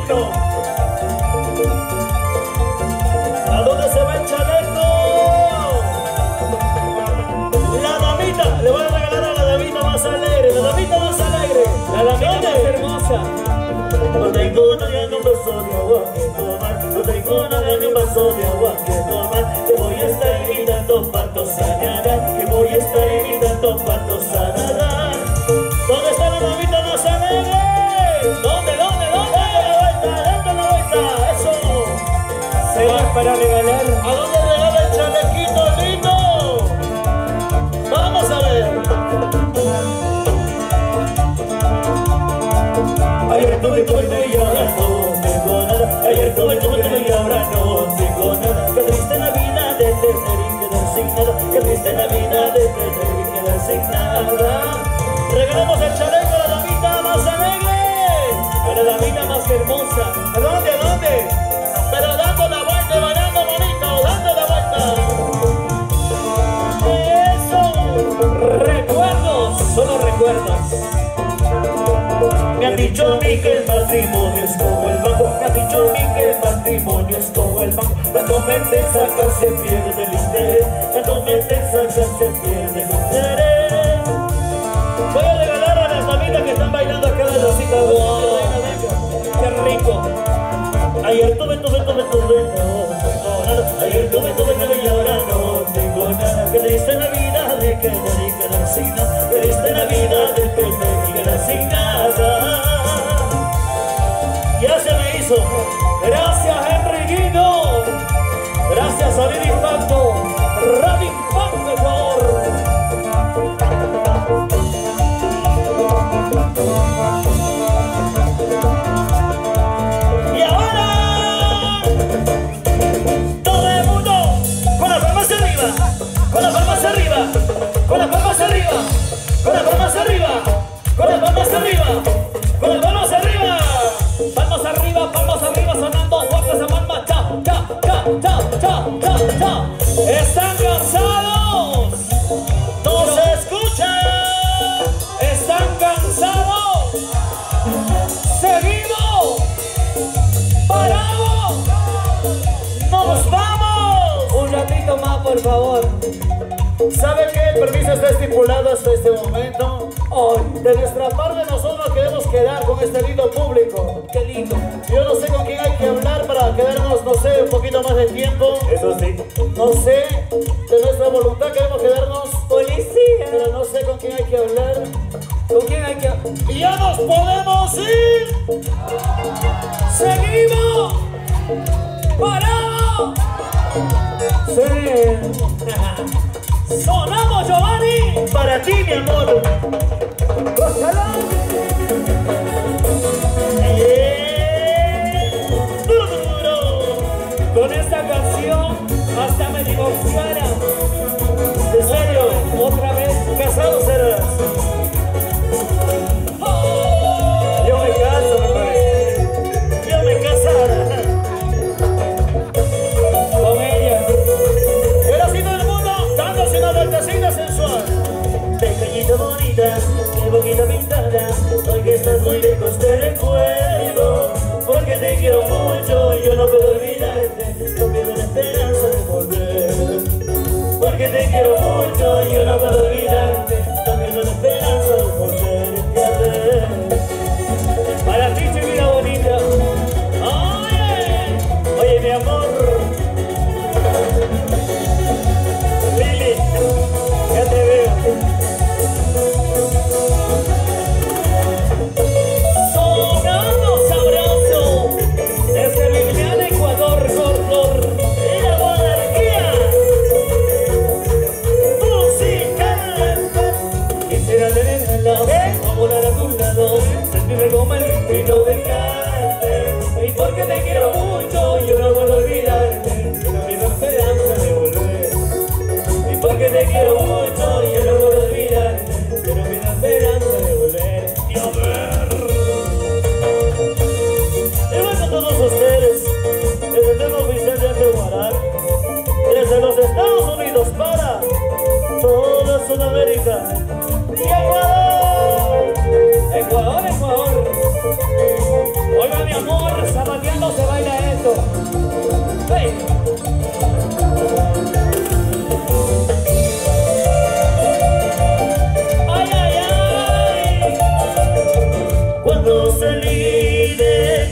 uno. ¿A dónde se va el chaleco? La damita, le voy a regalar a la damita más alegre, la damita más alegre, la damita más hermosa. No tengo nada ni un vaso de agua que tomar, no tengo nada ni un vaso de agua que tomar. Te voy a estar invitando patos a nadar, que voy a estar invitando patos a nadar. ¿Dónde está la damita más alegre? ¿Dónde? Date la vuelta, eso. Se va para regalar. ¿A dónde regala el chalequito lindo? Vamos a ver. Ayer tuve y ahora no tengo nada. Ayer tuve y ahora no tengo nada. Qué triste la vida de tener y quedar sin nada. Qué triste la vida de tener y quedar sin nada. Regalamos el chaleco a la damita más alegre, a la damita más hermosa. ¿A dónde? ¿A dónde? Pero dando la vuelta y bailando bonito, dando la vuelta. Eso. Recuerdos, solo recuerdos. Me han dicho a mí que el matrimonio es como el banco. Me han dicho a mí que el matrimonio es como el banco. Cuando meten sacan se pierde el interés. Cuando meten sacan se pierde el interés. Voy a regalar a las damitas que están bailando acá de la cita. Wow. Qué rico. Ayer tuve, no tengo nada. Ayer tuve y ahora no tengo nada. Que triste la vida de querer y quedar sin nada. Que triste la vida de querer y quedar sin nada. Ya se me hizo. Gracias, Henry Guido. Gracias a Lili Impacto. Radio Impacto, por favor. Y ahora todo el mundo con las palmas arriba, con las palmas arriba, con las palmas arriba, con las palmas arriba, con las palmas arriba, con las palmas arriba, palmas arriba sonando fuerte esa palma. Cha, cha, cha, cha, cha, cha, cha. ¿Están cansados? ¿No se escucha? ¿Están cansados? ¡Seguimos! ¡Paramos! ¡Nos vamos! Un ratito más, por favor. ¿Sabe que el permiso está estipulado hasta este momento? Hoy, de nuestra parte, nosotros queremos quedar con este lindo público. ¡Qué lindo! Yo no sé con quién hay que hablar para quedarnos, no sé, un poquito más de tiempo. Eso sí. No sé, de nuestra voluntad queremos quedarnos. Policía. Pero no sé con quién hay que hablar. ¿Con quién hay que hablar? ¡Y ya nos podemos ir! ¡Seguimos! ¡Paramos! ¡Sí! ¡Sonamos, Giovanni! Para ti, mi amor. ¡Ojalá! Con esta canción hasta me divorciara. ¿En serio? ¿Otra vez? ¿Casado serás? Yo me caso, me parece. Yo me casara con ella. Y ahora sí todo el mundo dándose una vueltecita sensual. Pequeñita bonita, mi boquita pintada. Hoy que estás muy lejos te recuerdo, porque te quiero mucho y yo no puedo olvidarte. No pierdo la esperanza de volver, porque te quiero mucho y yo no puedo olvidarte. No pierdo la esperanza de volverte a ver. Para ti, chiquita bonita. Oye, mi amor. Lili, ya te veo. Sonando sabroso desde Viviana, Ecuador.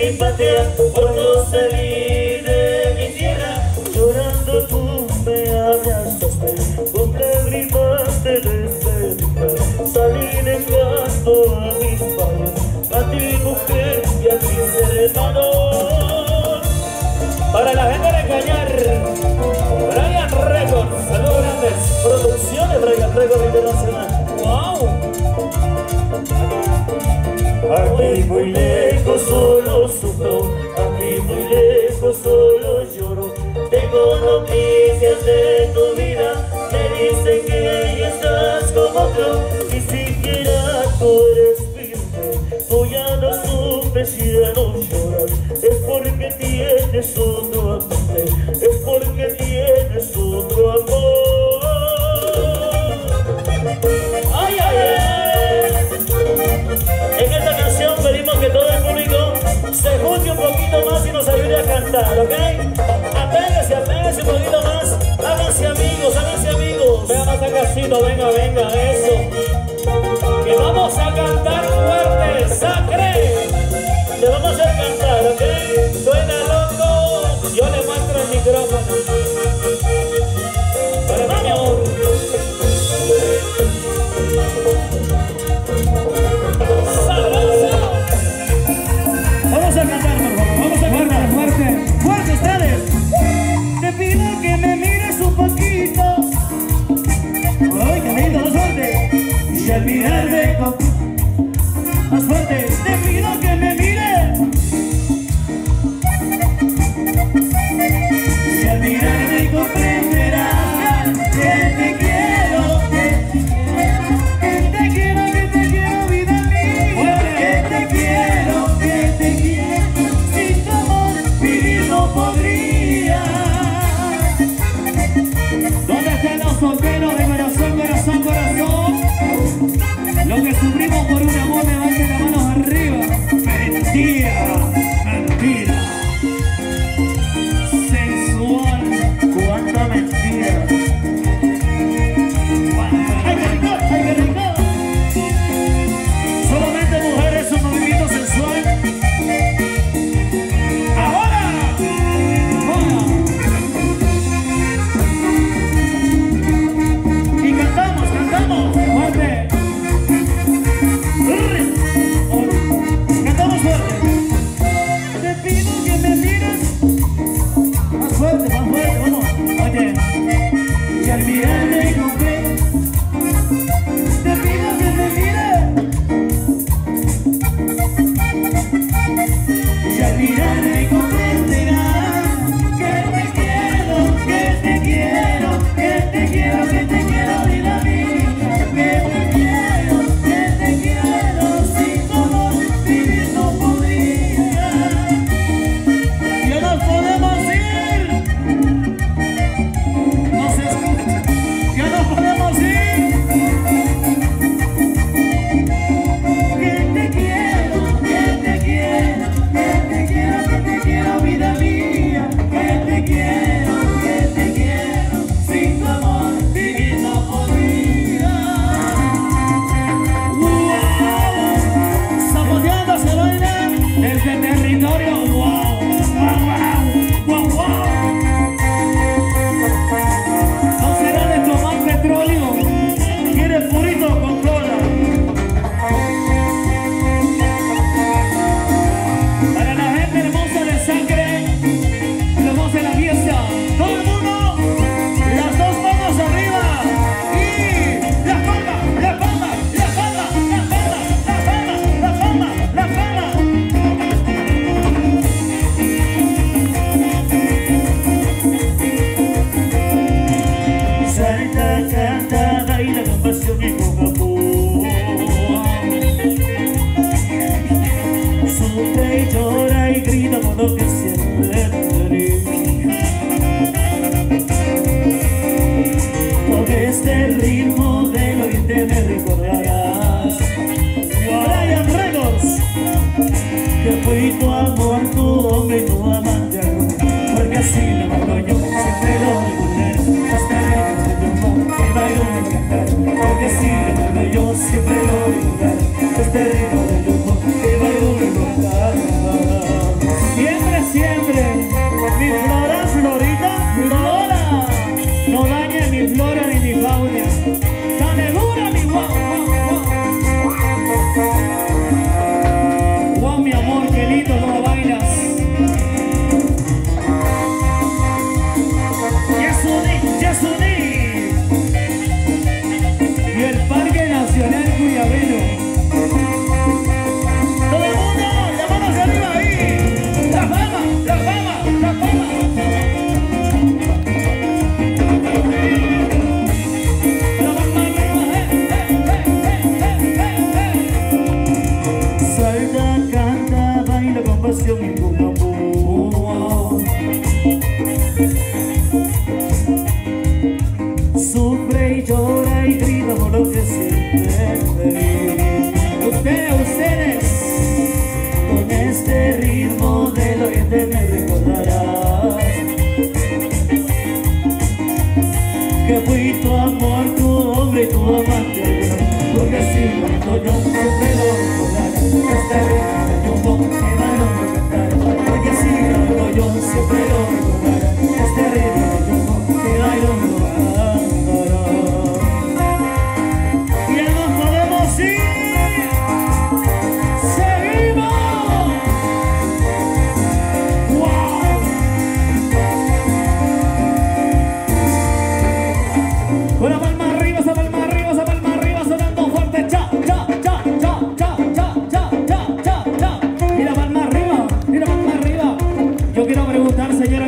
mi patria, por no salir de mi tierra. Llorando tú me abrazaste, con lágrimas de despedida. Salí dejando a mis padres, a ti mujer y a mis hermanos. Para la gente de Cañar, Brian Records, saludos grandes. Producciones Brian Records Internacional. ¡Wow! Aquí muy lejos solo sufro, aquí muy lejos solo lloro. Tengo noticias de tu vida, me dicen que ya estás con otro. Ni siquiera tú eres firme, tú ya no supe si ya no lloras. Es porque tienes otro amante, es porque tienes otro amor. ¡Ay, ay, ay! En esta canción pedimos que todo el público se junte un poquito más y nos ayude a cantar, ¿ok? Apéguese un poquito más, háganse amigos, háganse amigos. Venga más acácito, venga, venga, eso. Que vamos a cantar fuerte, sacre. Te vamos a hacer cantar, ¿ok? Suena loco, yo le muestro el micrófono. Para mi amor. Vamos a cantar, por favor, vamos a cantar. Fuerte, fuerte ustedes. Te pido que me mires un poquito. Ay, qué lindo, más fuerte. Y al mirarme más fuerte, te pido que me mires. Y al mirarme comprenderás que te quiero, que te quiero, vida mía. Que te quiero, sin tu amor vivir no podría.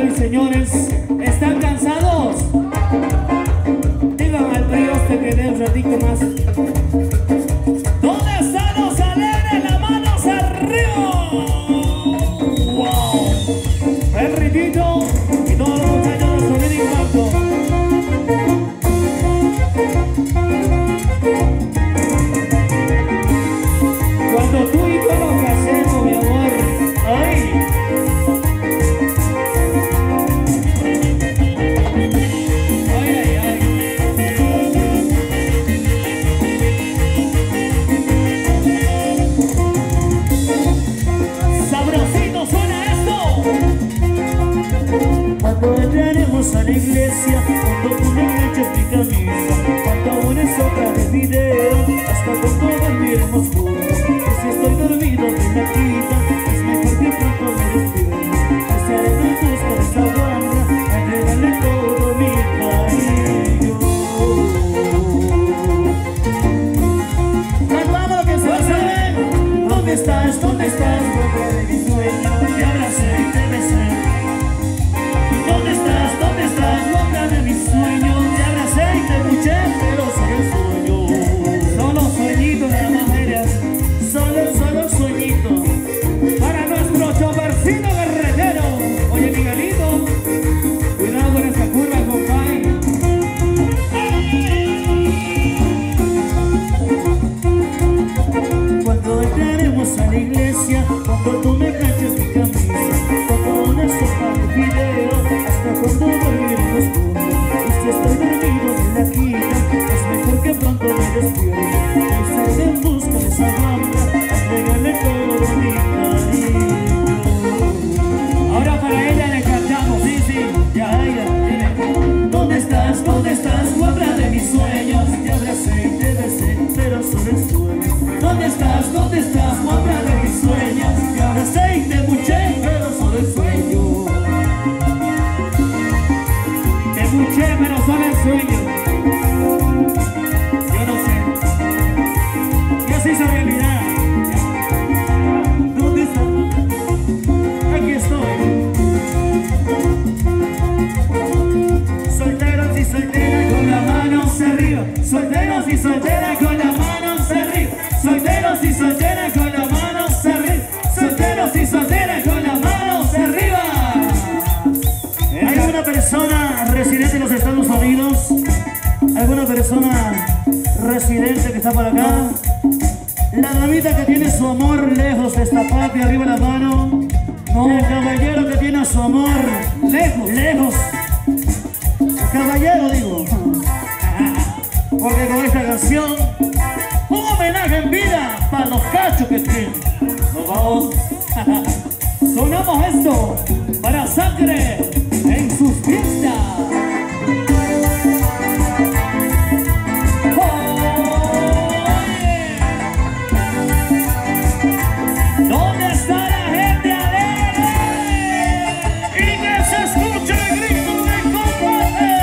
y señores, ¿están cansados? Digan al prioste que dé un ratito más. ¿Dónde están los alegres? Las manos arriba. ¡Wow! El ritito y todos los muchachos de sonido impacto. Cuando tú y yo nos casemos, mi amor, ¡ay! Cuando entraremos a la iglesia, cuando tú me planches mi camisa, cuando una sopa de video, hasta cuando dormiremos juntos. Y si estoy dormido me la quita, es mejor que pronto me despierto. Estaré en busca de esa banda, a entregarle todo mi cariño. Cantamos lo que se sabe. ¿Dónde estás? ¿Dónde estás? Boca de mi sueño, te abracé y te besé. ¿Dónde estás? ¿Dónde estás? Boca de mis sueños, te abracé y te escuché, pero solo el sueño. Solo sueñitos de las mujeres. Solo sueñito. Para nuestro chofercito guerrero. Oye, Miguelito, cuidado con esa curva, compadre. Cuando entraremos a la iglesia, cuando tú me planches mi camisa, cuando una sopa de video, hasta cuando dormiremos juntos. Y si estoy dormido me la quita, es mejor que pronto me despierto. Estaré en busca de esa banda, a entregarle todo mi cariño. Ahora para ella le cantamos, sí, Ya, dime. ¿Dónde estás? ¿Dónde estás? Guapra de mis sueños, te abracé y te besé, pero solo el sueño. ¿Dónde estás? ¿Dónde estás? Guapra de mis sueños, te abracé y te escuché, pero solo el sueño. te escuché, pero solo el sueño. Yo no sé. Ya se hizo realidad. ¿Dónde estás? Aquí estoy. Solteros y solteras con las manos arriba. Solteros y solteras con las manos arriba. Solteros y solteras con las manos arriba. Solteros y solteras con las manos arriba. ¿Hay alguna persona residente en los Estados Unidos? ¿Alguna persona residente que está por acá? La damita que tiene su amor lejos de esta patria, arriba la mano. No. El caballero que tiene a su amor lejos. El caballero, digo. Porque con esta canción, un homenaje en vida para los cachos que tienen. Nos vamos. Sonamos esto para Sangre en sus fiestas. ¿Dónde está la gente alegre? Y que se escuche el grito de combate.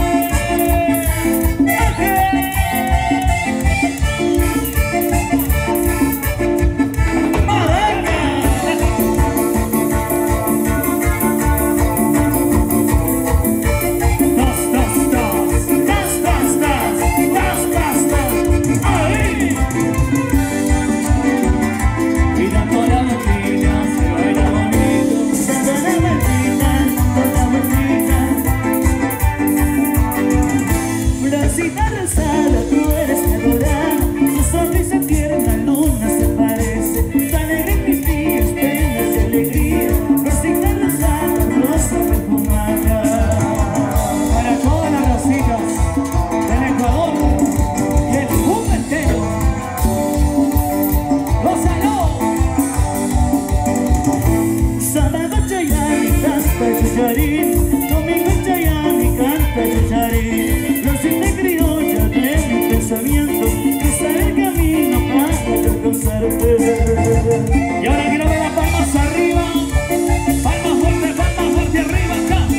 Y ahora quiero ver las palmas arriba. Palmas fuerte arriba.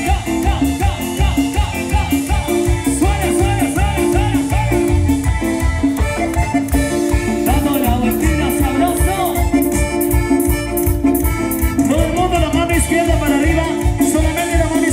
Suena. Dando la vueltita sabroso. Todo el mundo la mano izquierda para arriba. Solamente la mano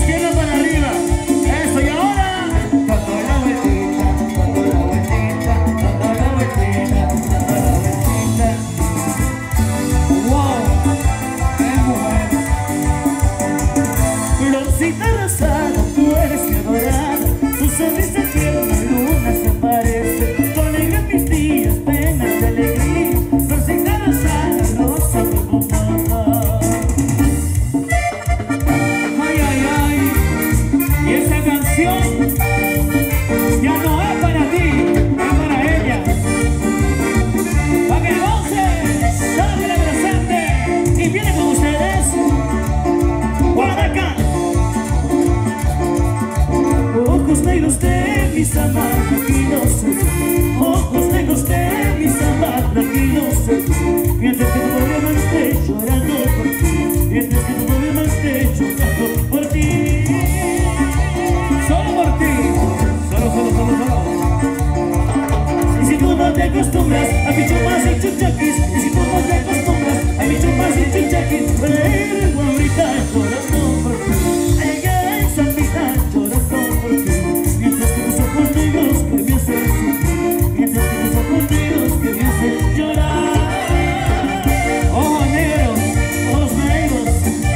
chuchaquis. Y si tú no te acostumbras a mi chupas y chuchaquis, pero guambrita llorando por ti. Ay, ay, Sandita llorando por ti. Mientras que tus ojos negros que me hacen sufrir, mientras que tus ojos negros que me hacen llorar. Ojos negros, ojos negros.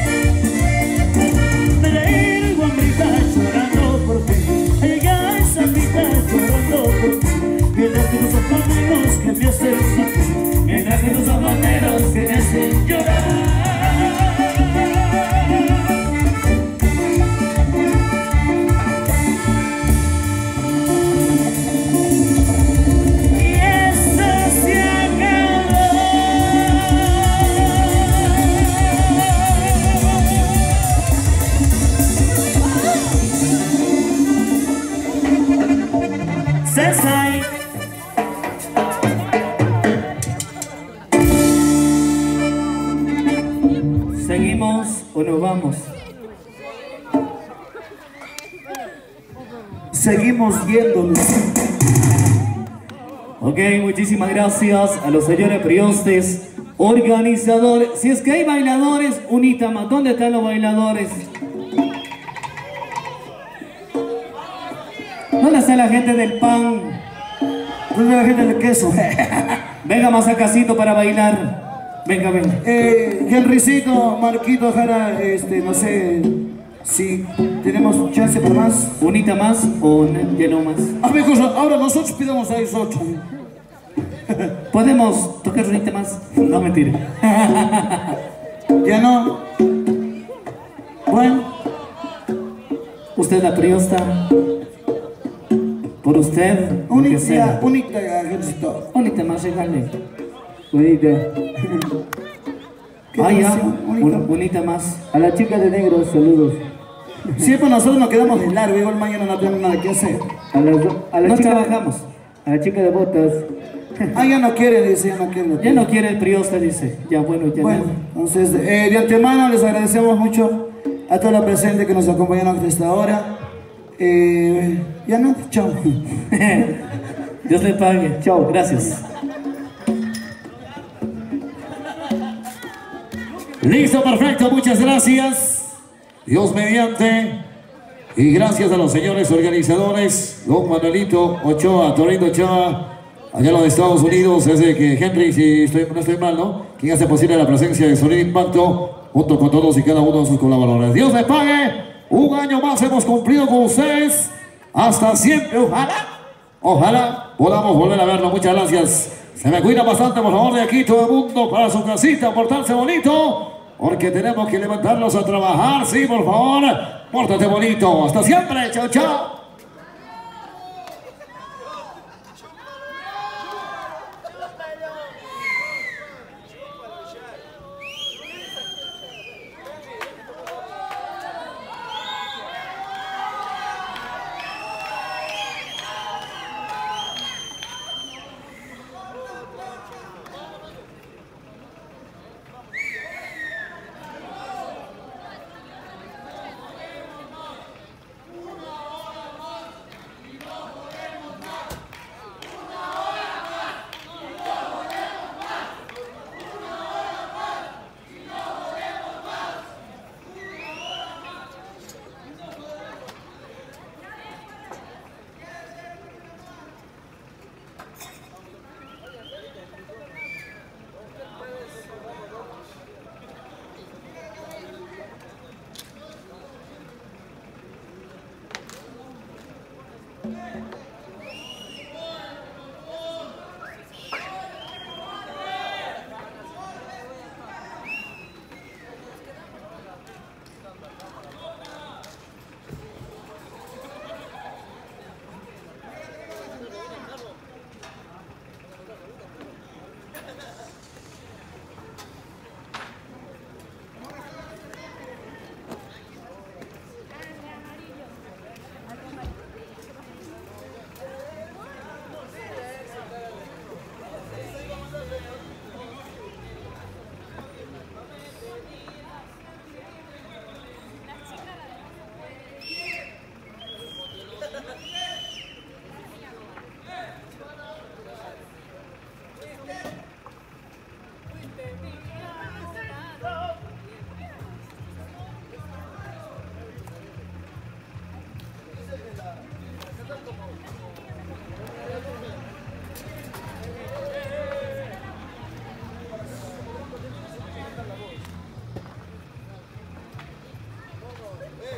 Pero guambrita llorando por ti. Ay, ay, Sandita llorando por ti. Mientras que tus ojos negros que me hacen sufrir, mientras que tus ojos negros que me hacen llorar. Sensei. ¿Seguimos o nos vamos? Seguimos yéndonos. Ok, muchísimas gracias a los señores priostes, organizadores. Si es que hay bailadores, unita más. ¿Dónde están los bailadores? ¿Dónde está la gente del pan? ¿Dónde está la gente del queso? Venga más acá para bailar. Venga, venga. Henrycito, Marquito, Jara, no sé si tenemos chance para más. ¿Unita más o ya no más? A ver, ahora nosotros pidamos a esos 8. ¿Podemos tocar unita más? No, mentira. Ya no. Bueno. Usted la priosta. Por usted. Unita, Henrycito. Unita más, regale. Unita. Ah, ya. Unita más. A la chica de negro, saludos. Siempre nosotros nos quedamos de largo, igual mañana no tenemos nada que hacer. No trabajamos. A la chica de botas. Ah, ya no quiere, dice, ya no quiere. Ya no quiere el priosta, dice. Ya, bueno, ya. Bueno, entonces, de antemano les agradecemos mucho a toda la presente que nos acompañaron hasta esta hora. Ya no, chao. Dios le pague. Chao. Gracias. Listo, perfecto, muchas gracias. Dios mediante. Y gracias a los señores organizadores, don Manuelito Ochoa, Torito Ochoa, allá en los Estados Unidos, es de que Henry, si no estoy mal, ¿no? Quien hace posible la presencia de Sonido Impacto, junto con todos y cada uno de sus colaboradores. Dios les pague. Un año más hemos cumplido con ustedes. Hasta siempre, ojalá podamos volver a verlo. Muchas gracias. Se me cuida bastante, por favor, de aquí todo el mundo para su casita, portarse bonito, porque tenemos que levantarnos a trabajar. Sí, por favor, pórtate bonito. Hasta siempre, chao, chao.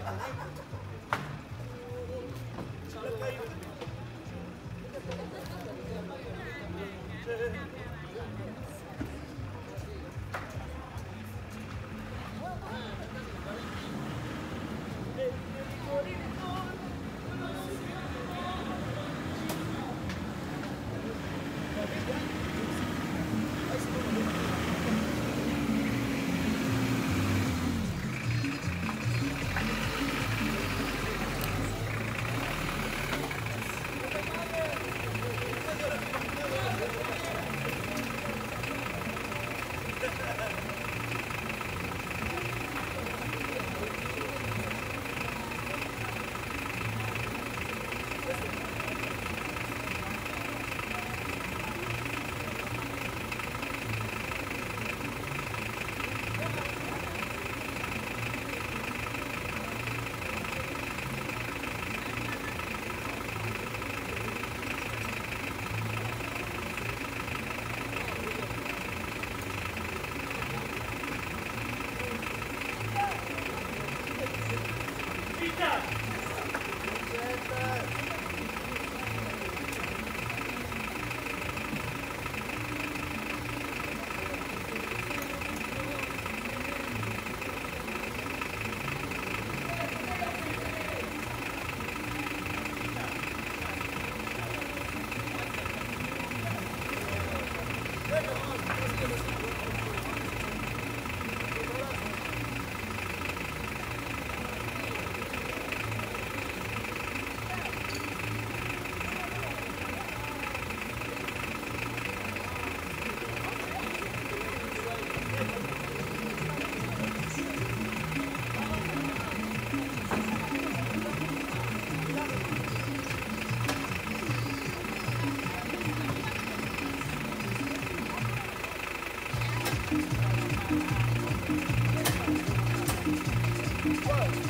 Whoa.